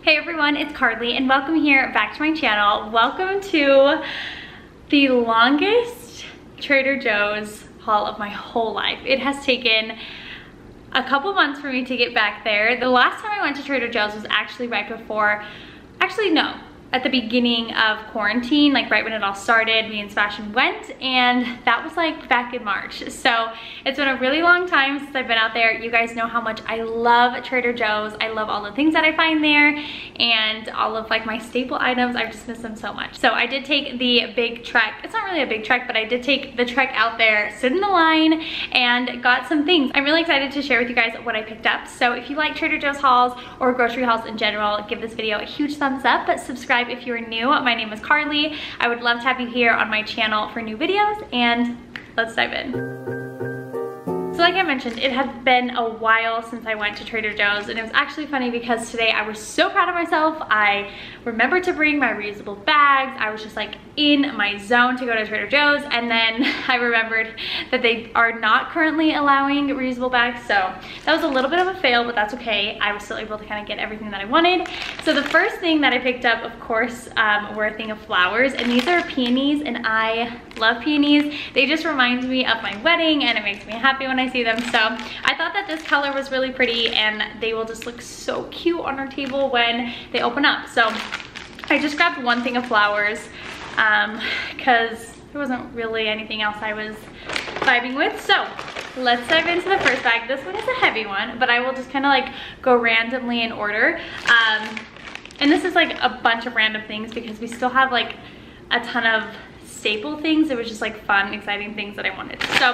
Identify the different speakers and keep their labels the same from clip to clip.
Speaker 1: Hey everyone, it's Karlee and welcome here back to my channel. Welcome to the longest Trader Joe's haul of my whole life. It has taken a couple months for me to get back there. The last time I went to Trader Joe's was actually right before, at the beginning of quarantine, like right when it all started. Me and Sebastian went, and that was like back in March. So it's been a really long time since I've been out there. You guys know how much I love Trader Joe's. I love all the things that I find there and all of like my staple items. I just miss them so much. So I did take the big trek. It's not really a big trek, but I did take the trek out there, stood in the line, and got some things. I'm really excited to share with you guys what I picked up. So if you like Trader Joe's hauls or grocery hauls in general, give this video a huge thumbs up, but subscribe if you're new. My name is Karlee. I would love to have you here on my channel for new videos, and let's dive in. So like I mentioned, it had been a while since I went to Trader Joe's, and it was actually funny because today I was so proud of myself. I remembered to bring my reusable bags. I was just like in my zone to go to Trader Joe's, and then I remembered that they are not currently allowing reusable bags, so that was a little bit of a fail, but that's okay. I was still able to kind of get everything that I wanted. So the first thing that I picked up, of course, were a thing of flowers, and these are peonies, and I love peonies. They just remind me of my wedding, and it makes me happy when I see them. So I thought that this color was really pretty, and they will just look so cute on our table when they open up. So I just grabbed one thing of flowers because there wasn't really anything else I was vibing with. So let's dive into the first bag. This one is a heavy one, but I will just kind of like go randomly in order. And this is like a bunch of random things because we still have like a ton of staple things. It was just like fun, exciting things that I wanted. So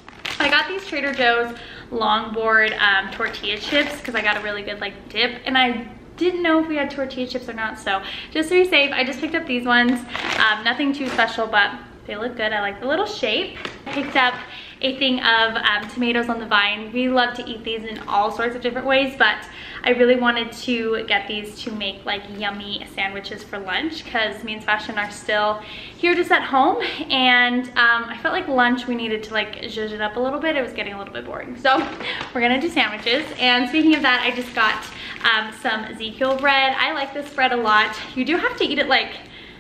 Speaker 1: I got these Trader Joe's longboard tortilla chips because I got a really good like dip, and I didn't know if we had tortilla chips or not, so just to be safe, I just picked up these ones. Nothing too special, but they look good. I like the little shape. I picked up a thing of tomatoes on the vine. We love to eat these in all sorts of different ways, but I really wanted to get these to make like yummy sandwiches for lunch because me and Sebastian are still here just at home, and I felt like lunch we needed to like zhuzh it up a little bit. It was getting a little bit boring, so we're gonna do sandwiches. And speaking of that, I just got some Ezekiel bread. I like this bread a lot. You do have to eat it like,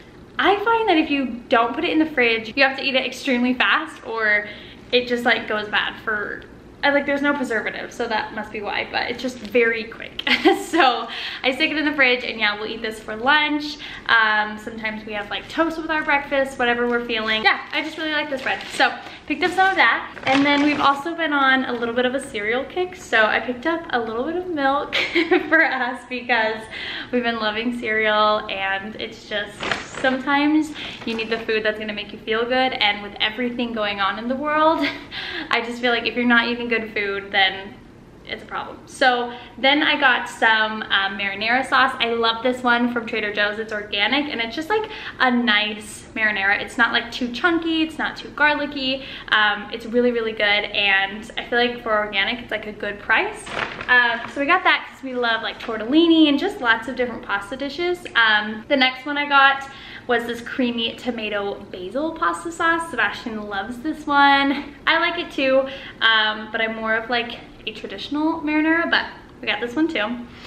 Speaker 1: I find that if you don't put it in the fridge, you have to eat it extremely fast or it just like goes bad for, like there's no preservative, so that must be why, but it's just very quick. So I stick it in the fridge, and yeah, we'll eat this for lunch. Sometimes we have like toast with our breakfast, whatever we're feeling. Yeah, I just really like this bread. So picked up some of that, and then we've also been on a little bit of a cereal kick, so I picked up a little bit of milk for us because we've been loving cereal, and it's just sometimes you need the food that's gonna make you feel good, and with everything going on in the world, I just feel like if you're not eating good food, then it's a problem. So then I got some marinara sauce. I love this one from Trader Joe's. It's organic, and it's just like a nice marinara. It's not like too chunky, it's not too garlicky. It's really, really good, and I feel like for organic, it's like a good price. So we got that because we love like tortellini and just lots of different pasta dishes. The next one I got was this creamy tomato basil pasta sauce. Sebastian loves this one. I like it too, but I'm more of like a traditional marinara, but we got this one too.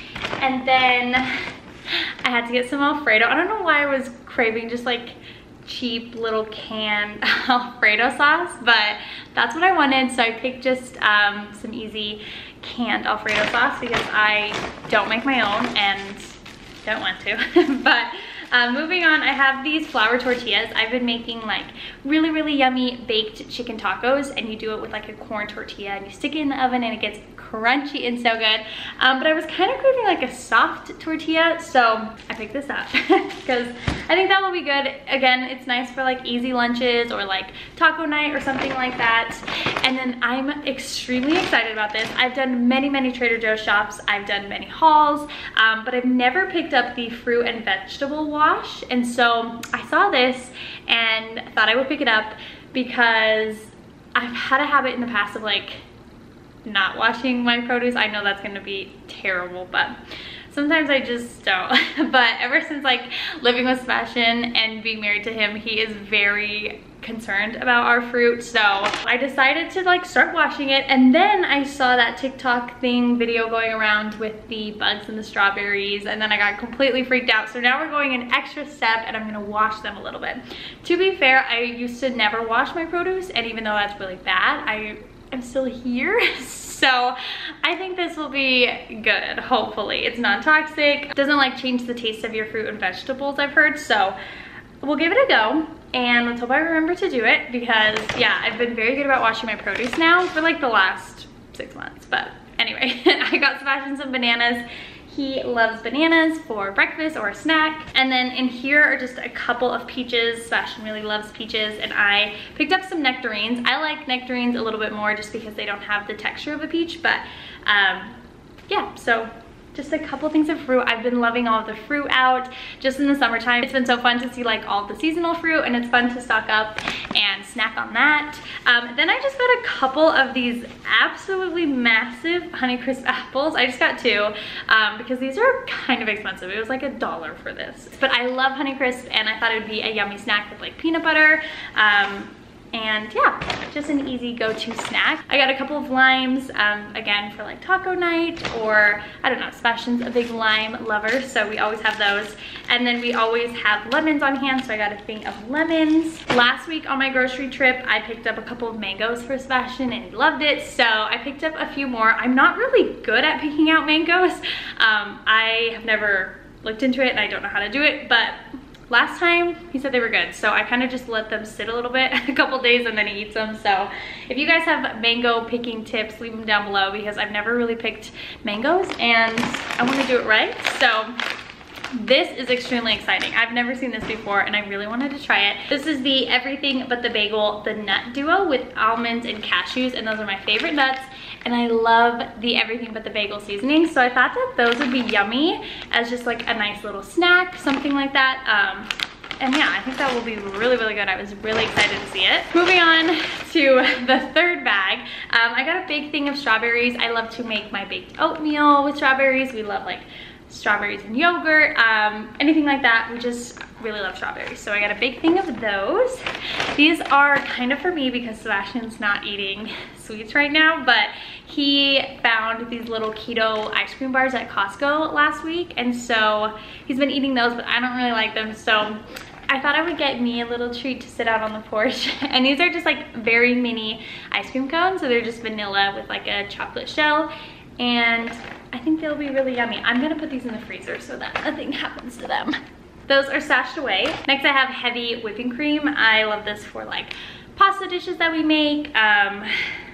Speaker 1: And then I had to get some Alfredo. I don't know why I was craving just like cheap little canned Alfredo sauce, but that's what I wanted. So I picked just some easy canned Alfredo sauce because I don't make my own and don't want to. But moving on, I have these flour tortillas. I've been making like really, really yummy baked chicken tacos, and you do it with like a corn tortilla, and you stick it in the oven, and it gets crunchy and so good. But I was kind of craving like a soft tortilla, so I picked this up because I think that will be good. Again, it's nice for like easy lunches or like taco night or something like that. And then I'm extremely excited about this. I've done many, many Trader Joe's shops. I've done many hauls, but I've never picked up the fruit and vegetable wash. And so I saw this and thought I would pick it up because I've had a habit in the past of like not washing my produce. I know that's gonna be terrible, but sometimes I just don't. But ever since like living with Sebastian and being married to him, he is very concerned about our fruit, so I decided to like start washing it. And then I saw that TikTok video going around with the bugs in the strawberries, and then I got completely freaked out. So now we're going an extra step and I'm gonna wash them a little bit. To be fair, I used to never wash my produce, and even though that's really bad, I'm still here. So I think this will be good, hopefully. It's non-toxic, doesn't like change the taste of your fruit and vegetables, I've heard. So we'll give it a go, and let's hope I remember to do it, because yeah, I've been very good about washing my produce now for like the last 6 months. But anyway, I got Sebastian some bananas. He loves bananas for breakfast or a snack. And then in here are just a couple of peaches. Sebastian really loves peaches, and I picked up some nectarines. I like nectarines a little bit more just because they don't have the texture of a peach, but yeah, so just a couple things of fruit. I've been loving all of the fruit out just in the summertime. It's been so fun to see like all the seasonal fruit, and it's fun to stock up and snack on that. Then I just got a couple of these absolutely massive Honeycrisp apples. I just got 2 because these are kind of expensive. It was like $1 for this. But I love Honeycrisp, and I thought it would be a yummy snack with like peanut butter. And yeah, just an easy go-to snack. I got a couple of limes, again, for like taco night, or I don't know, Sebastian's a big lime lover, so we always have those. And then we always have lemons on hand, so I got a thing of lemons. Last week on my grocery trip, I picked up a couple of mangoes for Sebastian, and he loved it, so I picked up a few more. I'm not really good at picking out mangoes. I have never looked into it, and I don't know how to do it, but last time he said they were good, so I kind of just let them sit a little bit, a couple days, and then he eats them. So if you guys have mango picking tips, leave them down below, because I've never really picked mangoes and I want to do it right. So this is extremely exciting. I've never seen this before, and I really wanted to try it. This is the Everything But the Bagel, the nut duo with almonds and cashews, and those are my favorite nuts. And I love the Everything But the Bagel seasoning, so I thought that those would be yummy as just like a nice little snack, something like that. And yeah, I think that will be really, really good. I was really excited to see it. Moving on to the third bag. I got a big thing of strawberries. I love to make my baked oatmeal with strawberries. We love like strawberries and yogurt, anything like that. We just really love strawberries, so I got a big thing of those. These are kind of for me because Sebastian's not eating sweets right now, but he found these little keto ice cream bars at Costco last week, and so he's been eating those, but I don't really like them, so I thought I would get me a little treat to sit out on the porch. And these are just like very mini ice cream cones, so they're just vanilla with like a chocolate shell, and I think they'll be really yummy. I'm gonna put these in the freezer so that nothing happens to them. Those are stashed away. Next I have heavy whipping cream. I love this for like pasta dishes that we make, and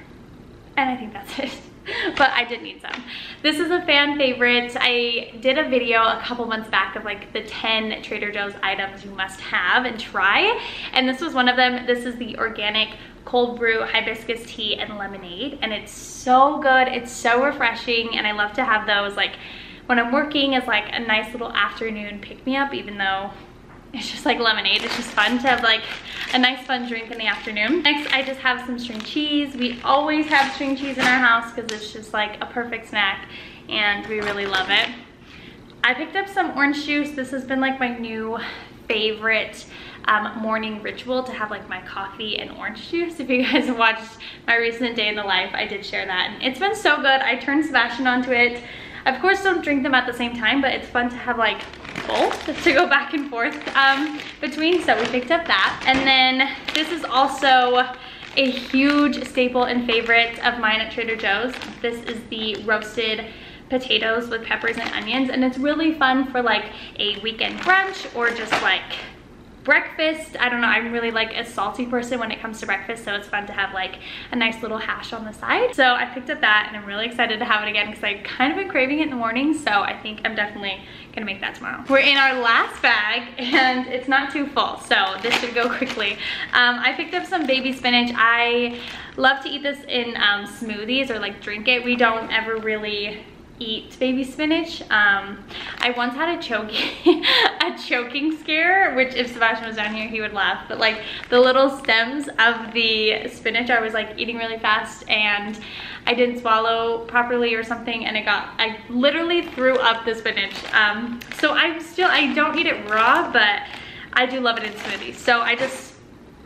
Speaker 1: I think that's it. But I did need some. This is a fan favorite. I did a video a couple months back of like the 10 Trader Joe's items you must have and try, and this was one of them. This is the organic cold brew hibiscus tea and lemonade, and it's so good. It's so refreshing, and I love to have those like when I'm working as like a nice little afternoon pick-me-up, even though it's just like lemonade. It's just fun to have like a nice fun drink in the afternoon. Next, I just have some string cheese. We always have string cheese in our house because it's just like a perfect snack, and we really love it. I picked up some orange juice. This has been like my new favorite morning ritual, to have like my coffee and orange juice. If you guys have watched my recent day in the life, I did share that, and it's been so good. I turned Sebastian onto it. Of course, don't drink them at the same time, but it's fun to have like both to go back and forth between, so we picked up that. And then this is also a huge staple and favorite of mine at Trader Joe's. This is the roasted potatoes with peppers and onions, and it's really fun for like a weekend brunch or just like breakfast. I don't know, I'm really like a salty person when it comes to breakfast, so it's fun to have like a nice little hash on the side. So I picked up that, and I'm really excited to have it again because I've kind of been craving it in the morning, so I think I'm definitely gonna make that tomorrow. We're in our last bag, and it's not too full, so this should go quickly. I picked up some baby spinach. I love to eat this in smoothies or like drink it. We don't ever really eat baby spinach. I once had a choking scare, which if Sebastian was down here he would laugh, but like the little stems of the spinach I was like eating really fast, and I didn't swallow properly or something, and I literally threw up the spinach. So I don't eat it raw, but I do love it in smoothies, so I just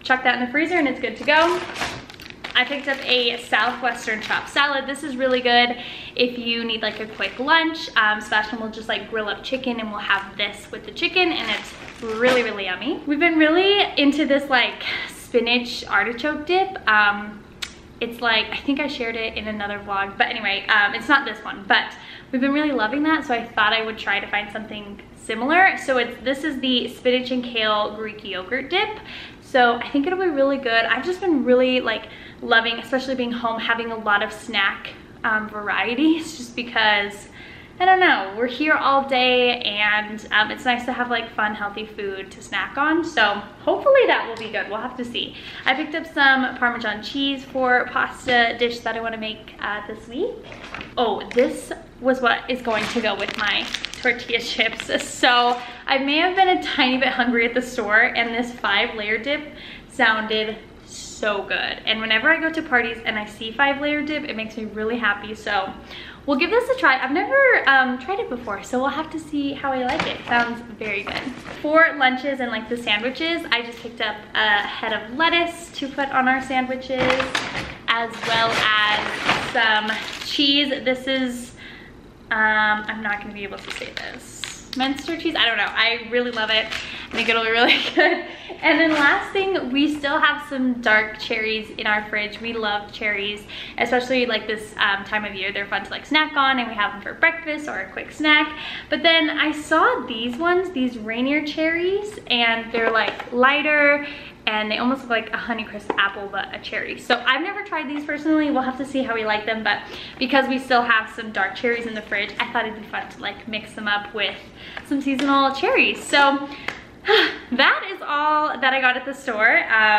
Speaker 1: chuck that in the freezer and it's good to go. I picked up a Southwestern chopped salad. This is really good if you need like a quick lunch. Sebastian will just like grill up chicken and we'll have this with the chicken, and it's really, really yummy. We've been really into this like spinach artichoke dip. It's like, I think I shared it in another vlog, but anyway, it's not this one, but we've been really loving that, so I thought I would try to find something similar. So this is the spinach and kale Greek yogurt dip. So I think it'll be really good. I've just been really like loving, especially being home, having a lot of snack varieties, just because, I don't know, we're here all day and it's nice to have like fun, healthy food to snack on. So hopefully that will be good. We'll have to see. I picked up some Parmesan cheese for a pasta dish that I want to make this week. Oh, this was what is going to go with my tortilla chips. So I may have been a tiny bit hungry at the store, and this 5-layer dip sounded so good. And whenever I go to parties and I see 5-layer dip, it makes me really happy. So we'll give this a try. I've never tried it before, so we'll have to see how I like it. Sounds very good. For lunches and like the sandwiches, I just picked up a head of lettuce to put on our sandwiches, as well as some cheese. This is, I'm not gonna be able to say this. Munster cheese, I don't know. I really love it. I think it'll be really good. And then last thing, we still have some dark cherries in our fridge. We love cherries, especially like this time of year. They're fun to like snack on, and we have them for breakfast or a quick snack. But then I saw these ones, these Rainier cherries, and they're like lighter, and they almost look like a Honeycrisp apple, but a cherry. So I've never tried these personally. We'll have to see how we like them, but because we still have some dark cherries in the fridge, I thought it'd be fun to like mix them up with some seasonal cherries. So that is all that I got at the store.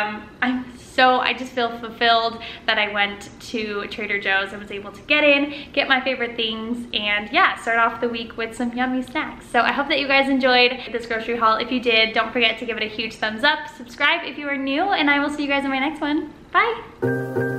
Speaker 1: I just feel fulfilled that I went to Trader Joe's and was able to get my favorite things, and yeah, start off the week with some yummy snacks. So I hope that you guys enjoyed this grocery haul. If you did, don't forget to give it a huge thumbs up, subscribe if you are new, and I will see you guys in my next one. Bye.